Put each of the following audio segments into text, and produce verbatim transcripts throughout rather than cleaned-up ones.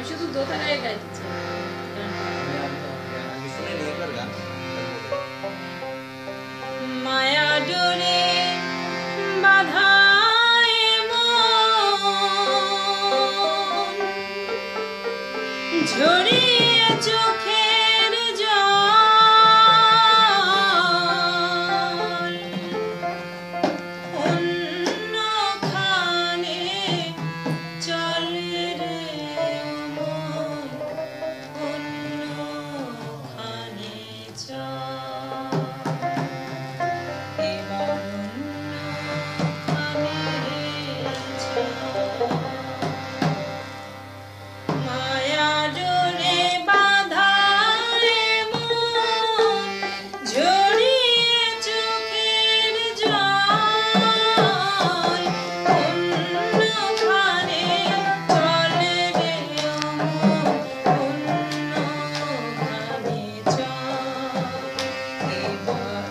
শুধু দোতারায় গাইতে চাই মায়া ডোরে বাধায় মন ঝরিয়ে চোখের জল অন্যখানে চলে রে মন অন্যখানে চল এবার অন্যখানে চল মায়া ডোরে বাঁধায় মন ঝরিয়ে চোখের জল অন্যখানে চলে রে মন অন্যখানে চল এবার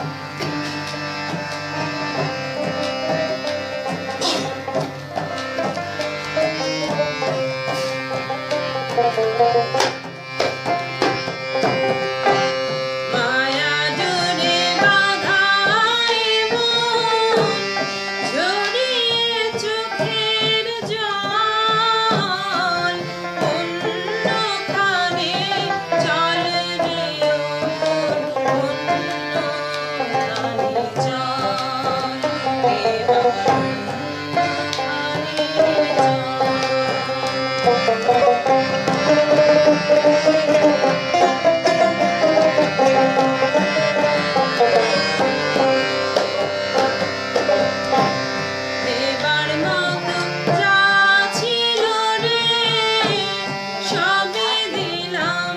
মায়া ডোরে বাঁধায় মন ঝরিয়ে চোখের জল অন্যখানে চল রে মন অন্যখানে চল এবার এবার মতো যা ছিল রে সবই দিলাম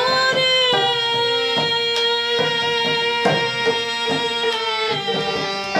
মনোরে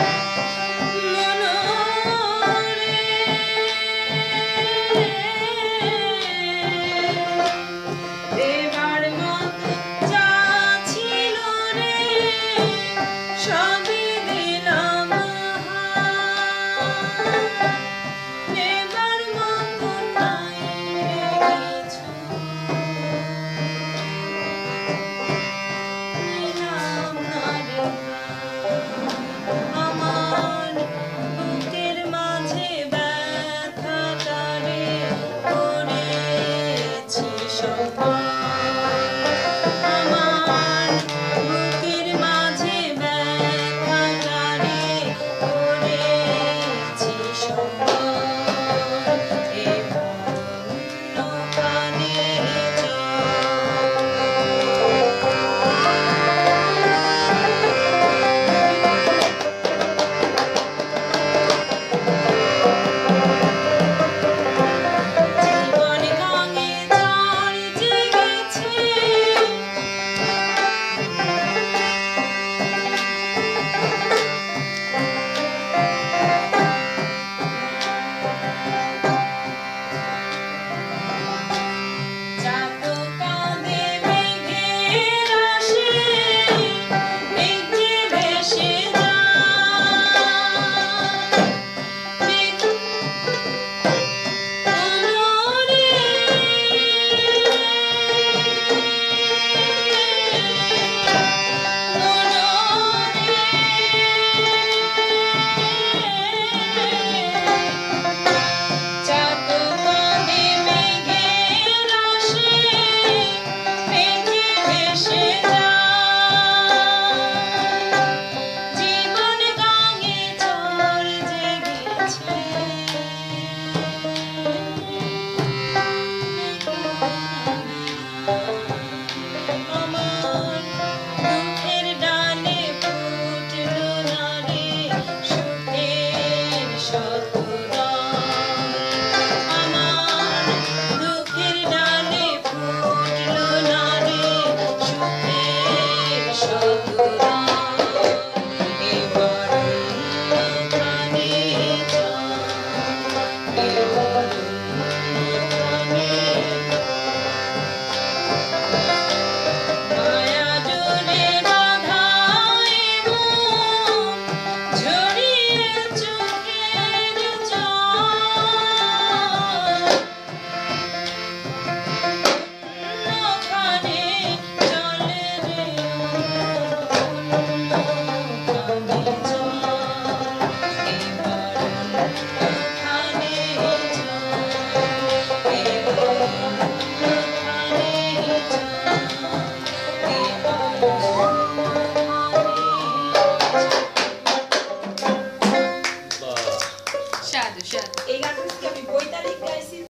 হয়